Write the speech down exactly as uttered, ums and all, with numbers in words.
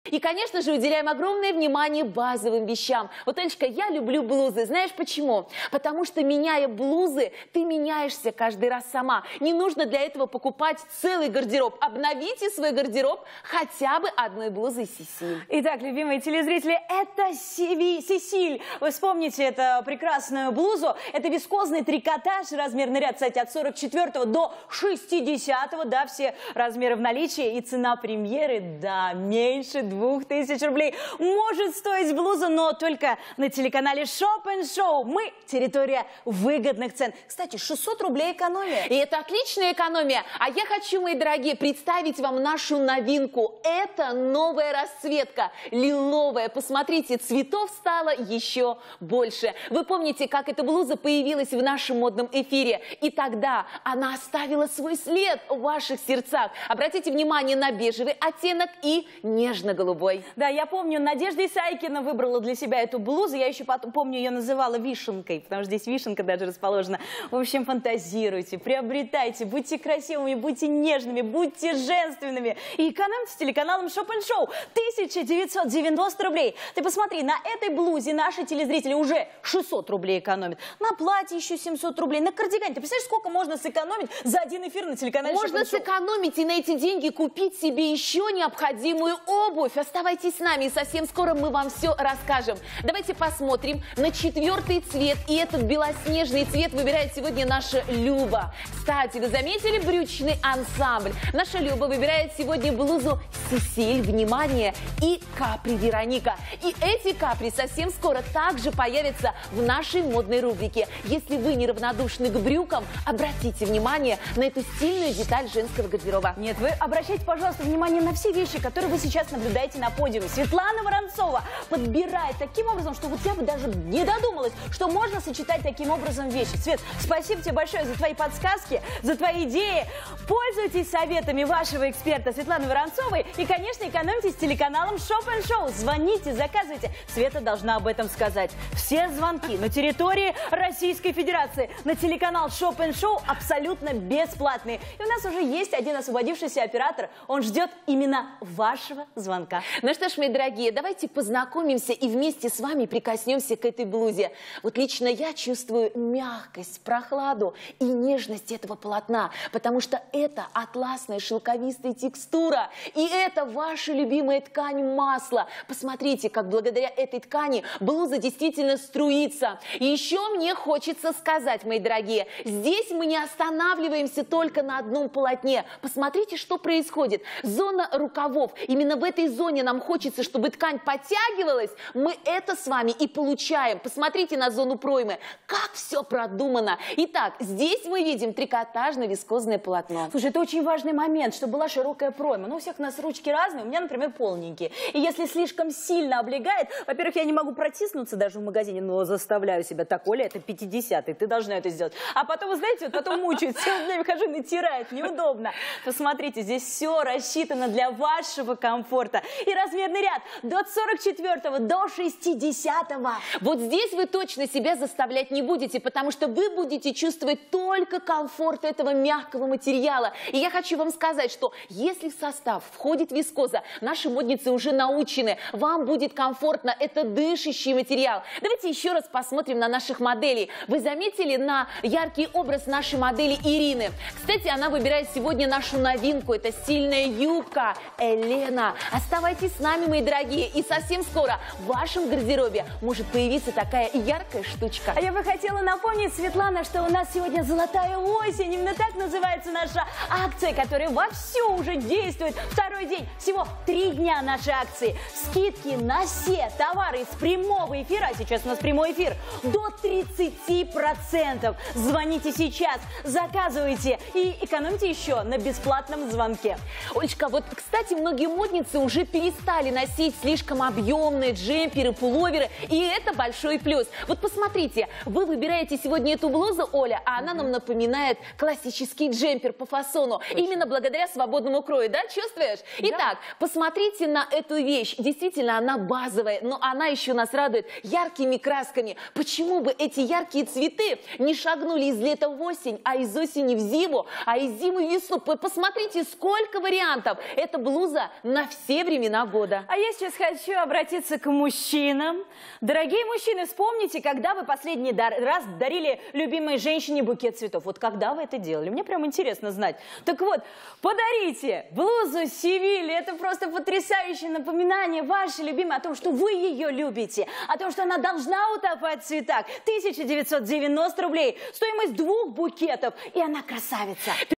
И, конечно же, уделяем огромное внимание базовым вещам. Вот, Олечка, я люблю блузы. Знаешь почему? Потому что, меняя блузы, ты меняешься каждый раз сама. Не нужно для этого покупать целый гардероб. Обновите свой гардероб хотя бы одной блузой Сесиль. Итак, любимые телезрители, это Сесиль. Вы вспомните эту прекрасную блузу. Это вискозный трикотаж, размерный ряд, кстати, от сорок четвёртого до шестидесятого. Да, все размеры в наличии. И цена премьеры, да, меньше двух тысяч рублей. Может стоить блуза, но только на телеканале Shop and Show. Мы территория выгодных цен. Кстати, шестьсот рублей экономия. И это отличная экономия. А я хочу, мои дорогие, представить вам нашу новинку. Это новая расцветка, лиловая. Посмотрите, цветов стало еще больше. Вы помните, как эта блуза появилась в нашем модном эфире? И тогда она оставила свой след в ваших сердцах. Обратите внимание на бежевый оттенок и нежно-голубой. Да, я помню, Надежда Исайкина выбрала для себя эту блузу. Я еще потом помню, ее называла вишенкой, потому что здесь вишенка даже расположена. В общем, фантазируйте, приобретайте, будьте красивыми, будьте нежными, будьте женственными. И экономьте с телеканалом Shop and Show. тысяча девятьсот девяносто рублей. Ты посмотри, на этой блузе наши телезрители уже шестьсот рублей экономят. На платье еще семьсот рублей. На кардигане. Ты представляешь, сколько можно сэкономить за один эфир на телеканале Shop and Show? Можно сэкономить и на эти деньги купить себе еще необходимую обувь. Оставайтесь с нами, и совсем скоро мы вам все расскажем. Давайте посмотрим на четвертый цвет. И этот белоснежный цвет выбирает сегодня наша Люба. Кстати, вы заметили брючный ансамбль? Наша Люба выбирает сегодня блузу Сесиль, внимание, и капри Вероника. И эти капри совсем скоро также появятся в нашей модной рубрике. Если вы неравнодушны к брюкам, обратите внимание на эту стильную деталь женского гардероба. Нет, вы обращайте, пожалуйста, внимание на все вещи, которые вы сейчас наблюдаете на подиуме. Светлана Воронцова подбирает таким образом, что вот я бы даже не додумалась, что можно сочетать таким образом вещи. Свет, спасибо тебе большое за твои подсказки, за твои идеи. Пользуйтесь советами вашего эксперта Светланы Воронцовой и, конечно, экономьте с телеканалом Shop and Show. Звоните, заказывайте. Света должна об этом сказать. Все звонки на территории Российской Федерации на телеканал Shop and Show абсолютно бесплатные. И у нас уже есть один освободившийся оператор. Он ждет именно вашего звонка. Ну что ж, мои дорогие, давайте познакомимся и вместе с вами прикоснемся к этой блузе. Вот лично я чувствую мягкость, прохладу и нежность этого полотна, потому что это атласная шелковистая текстура, и это ваша любимая ткань масла. Посмотрите, как благодаря этой ткани блуза действительно струится. И еще мне хочется сказать, мои дорогие, здесь мы не останавливаемся только на одном полотне. Посмотрите, что происходит. Зона рукавов. Именно в этой зоне нам хочется, чтобы ткань подтягивалась. Мы это с вами и получаем. Посмотрите на зону проймы. Как все продумано. Итак, здесь мы видим трикотажно-вискозное полотно. Слушай, это очень важный момент, чтобы была широкая пройма. Ну, у всех у нас ручки разные, у меня, например, полненькие. И если слишком сильно облегает, во-первых, я не могу протиснуться даже в магазине, но заставляю себя. Так, Оля, это пятидесятый, ты должна это сделать. А потом, вы знаете, вот потом мучаюсь, целый день хожу, натирает, неудобно. Посмотрите, здесь все рассчитано для вашего комфорта. И размерный ряд от сорок четвёртого до шестидесятого. Вот здесь вы точно себя заставлять не будете, потому что вы будете чувствовать только комфорт этого мягкого материала. И я хочу вам сказать, что если в состав входит вискоза, наши модницы уже научены, вам будет комфортно, это дышащий материал. Давайте еще раз посмотрим на наших моделей. Вы заметили на яркий образ нашей модели Ирины? Кстати, она выбирает сегодня нашу новинку, это стильная юбка Елена. Оставайтесь с нами, мои дорогие, и совсем скоро в вашем гардеробе может появиться такая яркая штучка. А я бы хотела напомнить, Светлана, что у нас сегодня золотая осень. Именно так называется наша акция, которая вовсю уже действует. Второй день. Всего три дня нашей акции. Скидки на все товары из прямого эфира, а сейчас у нас прямой эфир, до тридцати процентов. Звоните сейчас, заказывайте и экономьте еще на бесплатном звонке. Олечка, вот, кстати, многие модницы уже перестали носить слишком объемные джемперы, пуловеры, и это большой плюс. Вот посмотрите, вы выбираете сегодня эту блузу, Оля, а она нам напоминает классический джемпер по фасону. Точно. Именно благодаря свободному крою, да, чувствуешь? Да. Итак, посмотрите на эту вещь. Действительно, она базовая, но она еще нас радует яркими красками. Почему бы эти яркие цветы не шагнули из лета в осень, а из осени в зиму, а из зимы в весну? Посмотрите, сколько вариантов. Эта блуза на все времена времена года. А я сейчас хочу обратиться к мужчинам. Дорогие мужчины, вспомните, когда вы последний раз дарили любимой женщине букет цветов. Вот когда вы это делали? Мне прям интересно знать. Так вот, подарите блузу Севиль. Это просто потрясающее напоминание вашей любимой о том, что вы ее любите, о том, что она должна утопать в цветах. тысяча девятьсот девяносто рублей, стоимость двух букетов, и она красавица.